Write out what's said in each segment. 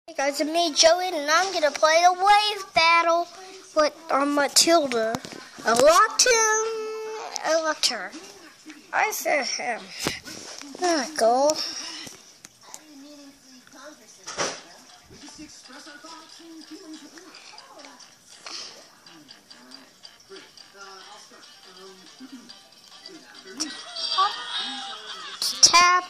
Hey guys, it's me, Joey, and I'm gonna play the wave battle on Matilda. Elector. I said him. There we go. Tap.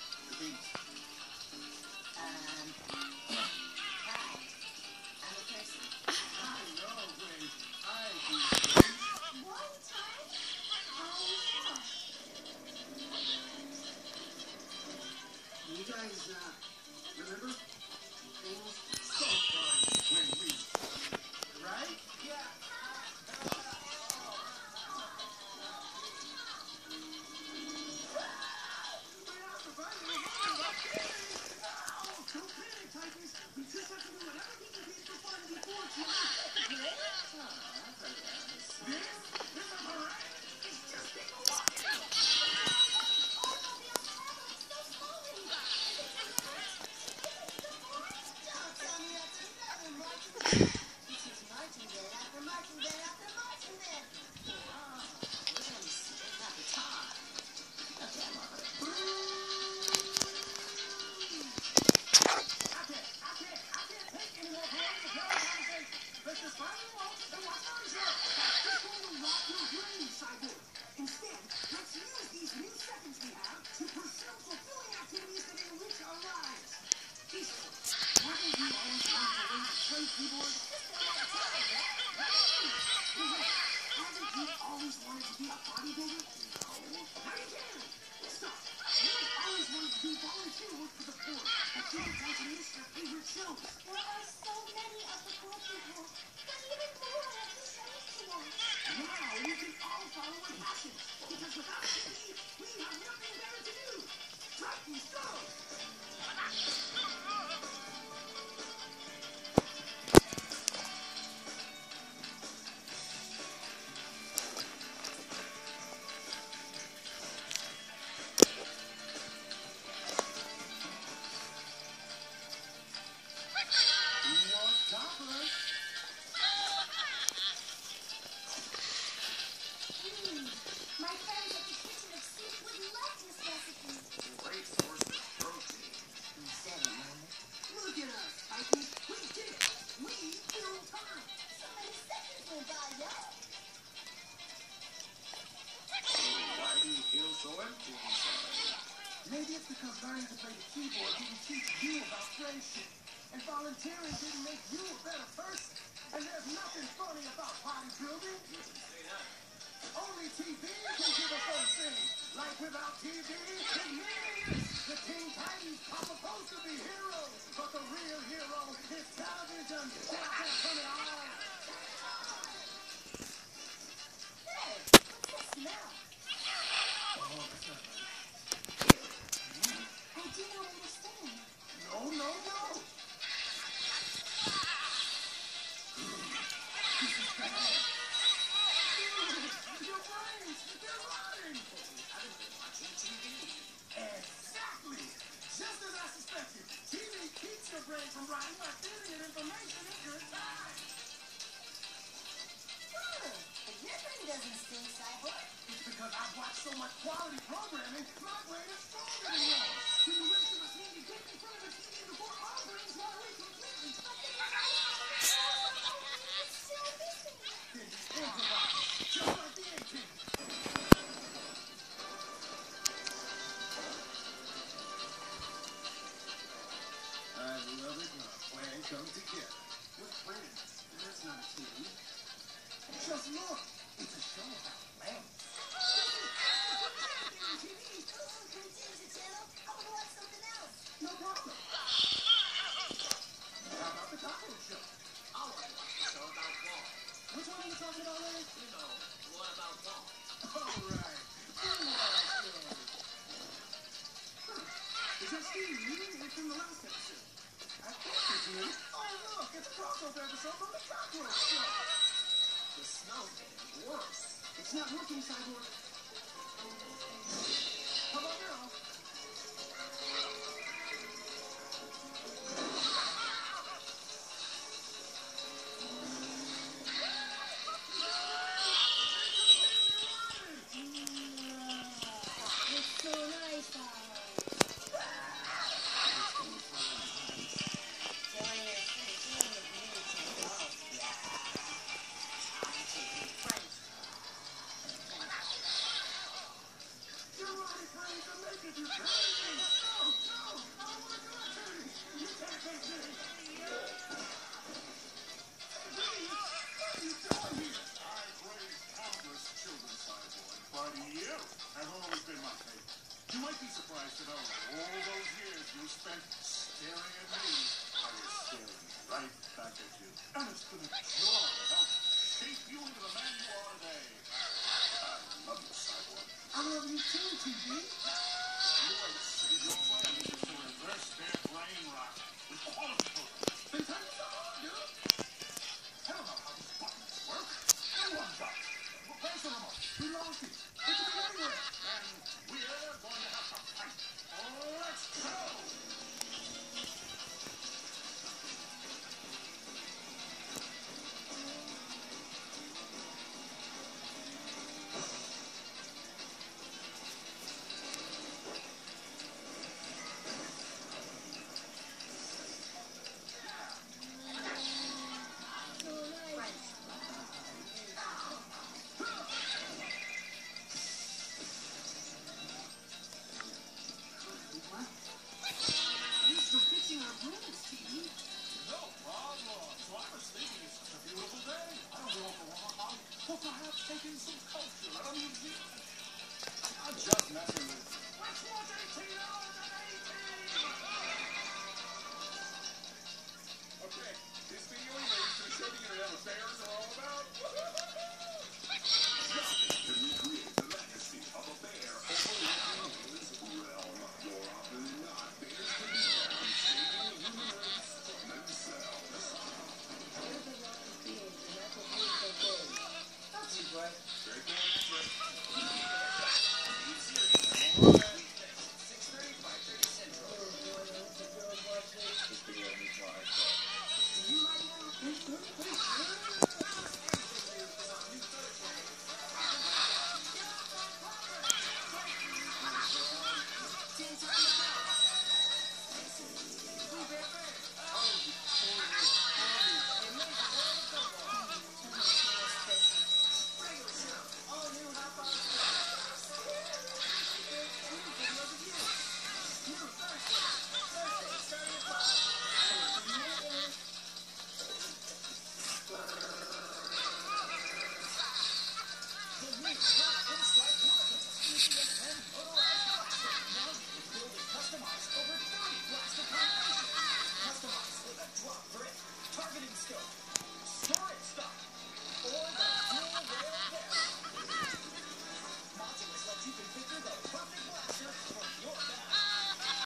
You guys, remember? Things so fun when we, right? Yeah. Don't panic, Titans. We just have to do whatever we can for fun before tonight. This is a parade. It's just people walking. Instead, let's use these new seconds we have to pursue fulfilling activities that enrich our lives. Haven't you always wanted to learn to play keyboard? Haven't you always wanted to be a bodybuilder? No. Now you can! Stop! You've always wanted to do volunteer work for the poor. But you don't miss your favorite shows. There are so many of the poor people. There's even more of the shows to watch. Now we can all follow our passions. Because without TV, we have nothing better to do. Titans, go! My friends at the Kitchen of Soup would love this recipe. Great source of protein. You said it, Mama. Look at us, Titans. We did it. We filled time. So many seconds went by, y'all. Why do you feel so empty inside? Maybe it's because learning to play the keyboard didn't teach you about friendship. And volunteering didn't make you a better person. And there's nothing funny about bodybuilding. Only TV can give us those things. Life without TV is meaningless. The Teen Titans are supposed to be heroes, but the real hero is television. Get out there, turn it on. Hey, what's that smell? Oh, that's not right. I do not understand. No. Exactly! Just as I suspected, TV keeps your brain from rotting by feeding it information in good time. But your brain doesn't stink, Cyborg. It's because I've watched so much quality programming, my brain is stronger than yours. Do the rest of us need to get in front of the TV before our brains rot away completely? But the is still missing. Then improvise, just like the A-Team. I love it when a plan comes together. What plan? That's not a TV. Just look. It's a show about plans. No problem. How about the taco show? I want to watch the show about golf. Which one are you talking about, Larry? You know, what about golf? All right. Is that Steve Lee from the last episode? I think it's new. Oh, look, it's a crossover episode from the Cockroach Show. The smell's getting worse. It's not working, Cyborg. How about now? right back at you. And it's been a joy to help shape you into the man you are today. I love you, Cyborg. I love you too, TV. You want to save your friends to reverse their brain rot with quality programs. They tell you so hard, dude. I don't know how these buttons work. Anyone got it. Where's the remote? We lost it. It could be anywhere. And we're going to have to fight. Let's go! Thanks for fixing our plans, TV. No problem. So I was thinking it's such a beautiful day. I don't know if I want to hug or perhaps take in some culture at a museum. I'm just messing with you. Let's watch 18 hours of 18! Okay, this video is going to show the internet what bears are all about. Nothing can recreate the legacy of a bear overlooking his realm. More often than not, bears can be found saving the human race from themselves. Very cool answer.